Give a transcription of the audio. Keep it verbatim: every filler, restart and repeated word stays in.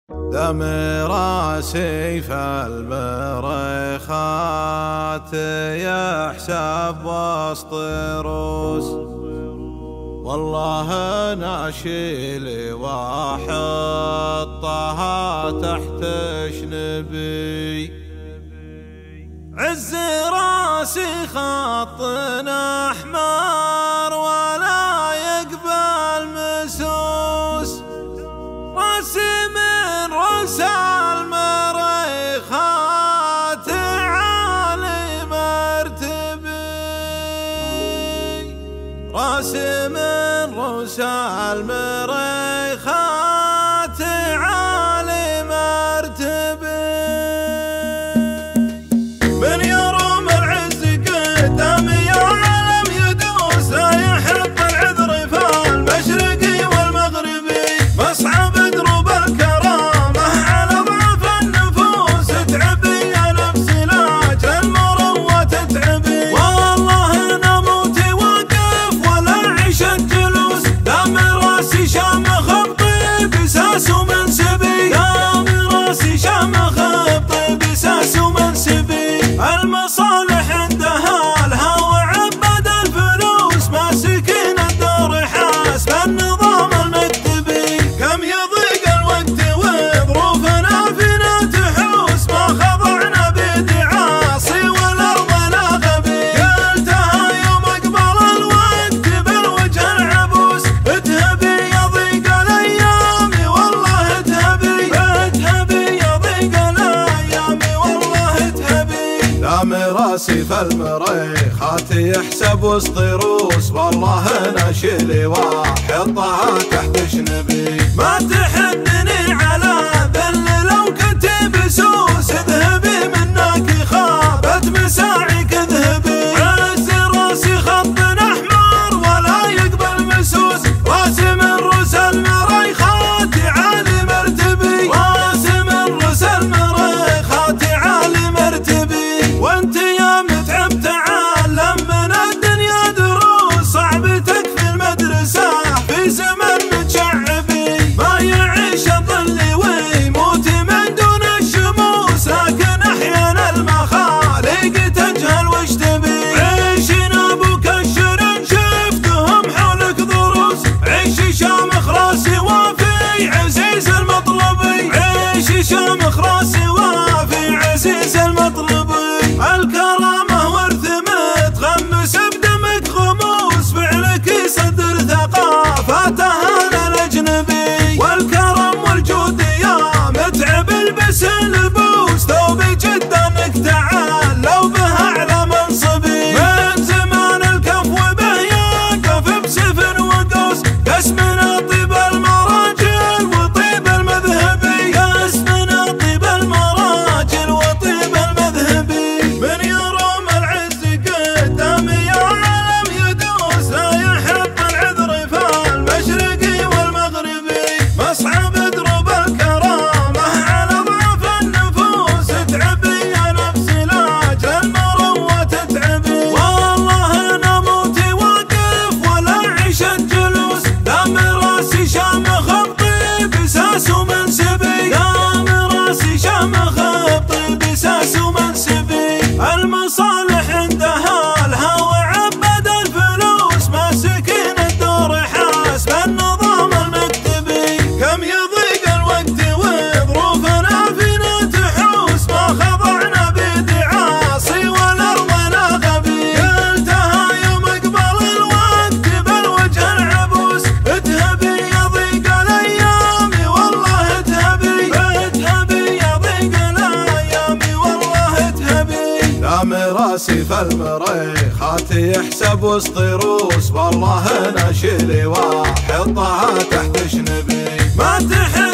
دم راسي في البريخات يحسب وسط روس، والله ناشيلي واحطها تحت شنبي. عز راسي خط احمر ولا يقبل مسوس، راسي من رؤوس المريخات عالي مرتبي، راسي من رؤوس المريخات عالي مرتبي. من يروم العز قدام يا عالم يدوس، لا يحط العذر في المشرقي والمغربي، مصعب دروب الكرامة على ضعف النفوس، تعبي يا نفسي لاجل المروة تتعبي. والله نموت واقف ولا عيش الجلوس، دام راسي شامخ بطيب ساس ومنسبي، دام راسي شامخ بطيب ساس ومنسبي. المصالح عندها الهوى عبد الفلوس، ماسكين الدور حاسب النظام المكتبي. كم يضيق الوقت وظروفنا فينا تحوس، ما خضعنا بدعاصي والارض لا غبي. قلتها يوم اقبل الوقت بالوجه العبوس، اتهبي يضيق الايام والله اتهبي، اتهبي يضيق الايام والله اتهبي. دام راسي في المريخات يحسب وسط روس، والله ناشيلي واحطها تحت شنبي. ما تحدني على ذل لو كنت بسوس، اذهبي منك خابت مساعيك اذهبي. عز راسي خط احمر ولا يقبل مسوس، راسي من رؤوس المريخات عالي مرتبي، راسي من رؤوس المريخات عالي مرتبي. وانت يا متعب تعلم من الدنيا دروس، صعب تكفي المدرسة في زمن متشعبي. ما يعيش الظل ويموت من دون الشموس، لكن احيانا المخالق تجهل وش تبي. عيشنا ابوك الشرن شفتهم حولك ضروس، عيشي شامخ راسي وافي عزيز المطلبي، عيشي شامخ راسي وافي عزيز المطلبي. الكرامة ورث متغمس بدمك خموس، فعلك يصدر ثقافتها للأجنبي. والكرم والجود يا متعب البس البوس، ثوبي جدا انك تعلوا به على منصبي. من زمان الكف به يقف بسيف وقوس، قسمنا طيب المراجل وطيب المذهبي، قسمنا طيب المراجل وطيب المذهبي. من يروم العز قدام يا عالم يدوس، لا يحط العذر في المشرقي والمغربي، مصعب دروب الكرامة على ضعف النفوس، تعبي يا نفسي لاجل المروة تتعبي. والله نموت واقف ولا عيش الجلوس، دام راسي شامخ بطيب ساس ومنسبي، دام راسي شامخ بطيب ساس ومنسبي. المصالح عندها الهوى عبد الفلوس، ماسكين الدور حاسب النظام المكتبي. كم يضيق الوقت وظروفنا فينا تحوس، ما خضعنا بدعاصي والارض لا غبي. قلتها يوم اقبل الوقت بالوجه العبوس، اتهبي يضيق الايام والله اتهبي، اتهبي يضيق الايام والله اتهبي. دام راسي في المريخات يحسب وسط روس، والله ناشيلي واحطها تحت شنبي. ما تحب